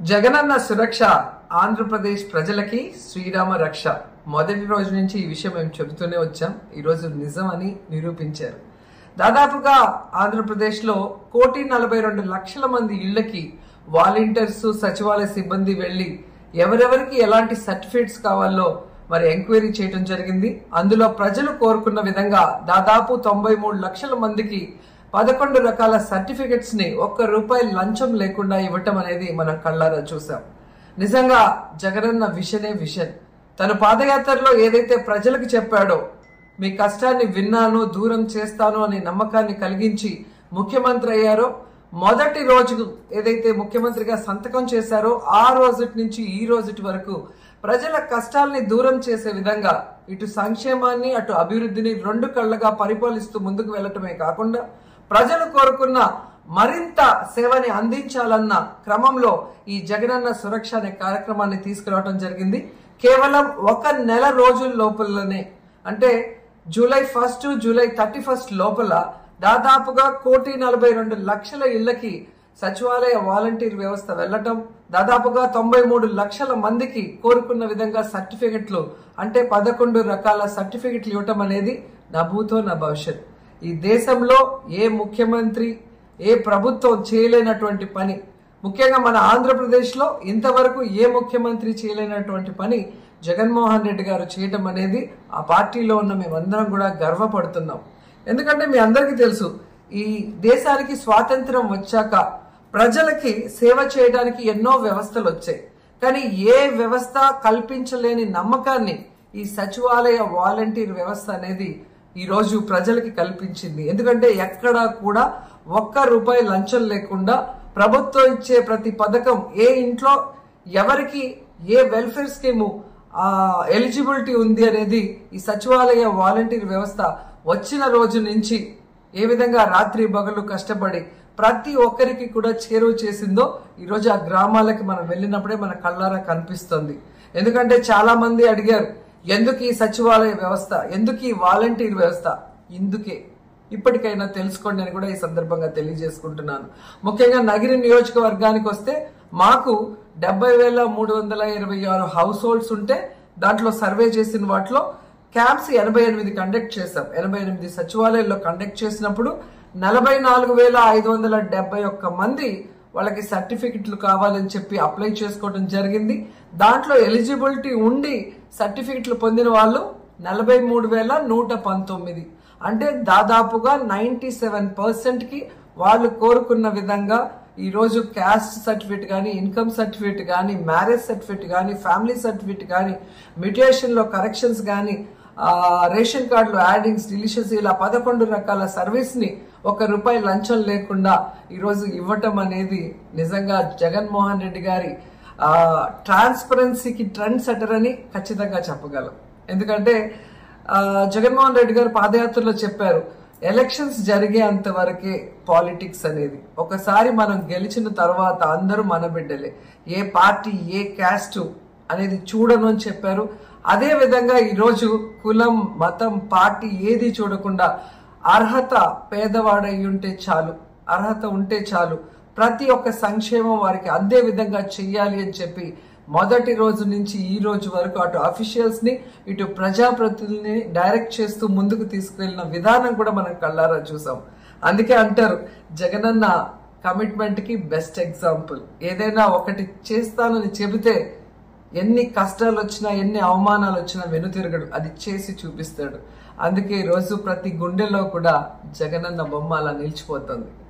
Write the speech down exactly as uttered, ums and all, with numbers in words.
జగనన్న సురక్ష ఆంధ్రప్రదేశ్ ప్రజలకి శ్రీరామ రక్ష. మొదటి రోజు నుంచి ఈ విషయం మేము చెబుతూనే వచ్చాం. ఈ రోజు నిజం అని నిరూపించారు. దాదాపుగా ఆంధ్రప్రదేశ్ లో కోటి నలభై రెండు లక్షల మంది ఇళ్లకి వాలంటీర్స్, సచివాలయ సిబ్బంది వెళ్లి ఎవరెవరికి ఎలాంటి సర్టిఫికేట్స్ కావాలో మరి ఎంక్వైరీ చేయడం జరిగింది. అందులో ప్రజలు కోరుకున్న విధంగా దాదాపు తొంభై మూడు లక్షల మందికి పదకొండు రకాల సర్టిఫికెట్స్ ని ఒక్క రూపాయి లంచం లేకుండా ఇవ్వటం అనేది మనం కళ్ళారా చూసాం. నిజంగా జగనన్న విషనే విషన్. తను పాదయాత్రలో ఏదైతే ప్రజలకు చెప్పాడో, మీ కష్టాన్ని విన్నాను, దూరం చేస్తాను అనే నమ్మకాన్ని కలిగించి ముఖ్యమంత్రి అయ్యారో, మొదటి రోజు ఏదైతే ముఖ్యమంత్రిగా సంతకం చేశారో ఆ రోజు నుంచి ఈ రోజు వరకు ప్రజల కష్టాల్ని దూరం చేసే విధంగా ఇటు సంక్షేమాన్ని అటు అభివృద్ధిని రెండు కళ్ళగా పరిపాలిస్తూ ముందుకు వెళ్లటమే కాకుండా ప్రజలు కోరుకున్న మరింత సేవని అందించాలన్న క్రమంలో ఈ జగనన్న సురక్ష అనే కార్యక్రమాన్ని తీసుకురావడం జరిగింది. కేవలం ఒక నెల రోజుల లోపలనే, అంటే July first July thirty first లోపల దాదాపుగా కోటి నలభై రెండు లక్షల ఇళ్లకి సచివాలయ వాలంటీర్ వ్యవస్థ వెళ్లటం, దాదాపుగా తొంభై మూడు లక్షల మందికి కోరుకున్న విధంగా సర్టిఫికెట్లు, అంటే పదకొండు రకాల సర్టిఫికెట్లు ఇవ్వటం అనేది నా భూతో నా భవిష్యత్. ఈ దేశంలో ఏ ముఖ్యమంత్రి, ఏ ప్రభుత్వం చేయలేనటువంటి పని, ముఖ్యంగా మన ఆంధ్రప్రదేశ్ లో ఇంతవరకు ఏ ముఖ్యమంత్రి చేయలేనటువంటి పని జగన్మోహన్ రెడ్డి గారు చేయటం అనేది ఆ పార్టీలో ఉన్న మేమందరం కూడా గర్వపడుతున్నాం. ఎందుకంటే మీ అందరికీ తెలుసు, ఈ దేశానికి స్వాతంత్రం వచ్చాక ప్రజలకి సేవ చేయడానికి ఎన్నో వ్యవస్థలు వచ్చాయి. కానీ ఏ వ్యవస్థ కల్పించలేని నమ్మకాన్ని ఈ సచివాలయ వాలంటీర్ వ్యవస్థ అనేది ఈ రోజు ప్రజలకి కల్పించింది. ఎందుకంటే ఎక్కడా కూడా ఒక్క రూపాయి లంచం లేకుండా ప్రభుత్వం ఇచ్చే ప్రతి పథకం, ఏ ఇంట్లో ఎవరికి ఏ వెల్ఫేర్ స్కీము ఎలిజిబిలిటీ ఉంది అనేది ఈ సచివాలయ వాలంటీర్ వ్యవస్థ వచ్చిన రోజు నుంచి ఏ విధంగా రాత్రి పగలు కష్టపడి ప్రతి ఒక్కరికి కూడా చేరువ చేసిందో ఈరోజు ఆ గ్రామాలకి మనం వెళ్ళినప్పుడే మన కళ్ళారా కనిపిస్తుంది. ఎందుకంటే చాలా మంది అడిగారు, ఎందుకు ఈ సచివాలయ వ్యవస్థ, ఎందుకు ఈ వాలంటీర్ వ్యవస్థ? ఇందుకే. ఇప్పటికైనా తెలుసుకోండి అని కూడా ఈ సందర్భంగా తెలియజేసుకుంటున్నాను. ముఖ్యంగా నగిరి నియోజకవర్గానికి వస్తే మాకు డెబ్బై వేల మూడు వందల ఇరవై ఆరు హౌస్ హోల్డ్స్ ఉంటే దాంట్లో సర్వే చేసిన వాటిలో క్యాంప్స్ ఎనభై ఎనిమిది కండక్ట్ చేశాం. ఎనభై ఎనిమిది సచివాలయాల్లో కండక్ట్ చేసినప్పుడు నలభై నాలుగు వేల ఐదు వందల డెబ్బై ఒక్క మంది వాళ్ళకి సర్టిఫికెట్లు కావాలని చెప్పి అప్లై చేసుకోవడం జరిగింది. దాంట్లో ఎలిజిబిలిటీ ఉండి సర్టిఫికెట్లు పొందిన వాళ్ళు నలభై మూడు వేల నూట పంతొమ్మిది, అంటే దాదాపుగా నైన్టీ సెవెన్ పర్సెంట్ కి వాళ్ళు కోరుకున్న విధంగా ఈ రోజు క్యాస్ట్ సర్టిఫికేట్ కానీ, ఇన్కమ్ సర్టిఫికేట్ కానీ, మ్యారేజ్ సర్టిఫికేట్ కానీ, ఫ్యామిలీ సర్టిఫికేట్ కానీ, మ్యూటేషన్ లో కరెక్షన్స్ కానీ, రేషన్ కార్డులో యాడింగ్స్, డిలీషన్స్, ఇలా పదకొండు రకాల సర్వీస్ ని ఒక రూపాయి లంచం లేకుండా ఈరోజు ఇవ్వటం అనేది నిజంగా జగన్మోహన్ రెడ్డి గారి ఆ ట్రాన్స్పరెన్సీకి ట్రెండ్ సెటర్ అని ఖచ్చితంగా చెప్పగలం. ఎందుకంటే ఆ జగన్మోహన్ రెడ్డి గారు పాదయాత్రలో చెప్పారు, ఎలక్షన్స్ జరిగేంత వరకే పాలిటిక్స్ అనేది, ఒకసారి మనం గెలిచిన తర్వాత అందరూ మన బిడ్డలే, ఏ పార్టీ ఏ క్యాస్ట్ అనేది చూడను అని చెప్పారు. అదే విధంగా ఈరోజు కులం, మతం, పార్టీ ఏది చూడకుండా అర్హత పేదవాడై ఉంటే చాలు, అర్హత ఉంటే చాలు, ప్రతి ఒక్క సంక్షేమం వారికి అందే విధంగా చెయ్యాలి అని చెప్పి మొదటి రోజు నుంచి ఈ రోజు వరకు అటు అఫీషియల్స్ ని ఇటు ప్రజాప్రతినిధుల్ని డైరెక్ట్ చేస్తూ ముందుకు తీసుకువెళ్ళిన విధానం కూడా మనం కళ్ళారా చూసాం. అందుకే అంటారు, జగనన్న కమిట్మెంట్ కి బెస్ట్ ఎగ్జాంపుల్. ఏదైనా ఒకటి చేస్తానని చెబితే ఎన్ని కష్టాలు వచ్చినా, ఎన్ని అవమానాలు వచ్చినా వెనుతిరగడు, అది చేసి చూపిస్తాడు. అందుకే ఈ రోజు ప్రతి గుండెలో కూడా జగనన్న బొమ్మ అలా నిలిచిపోతుంది.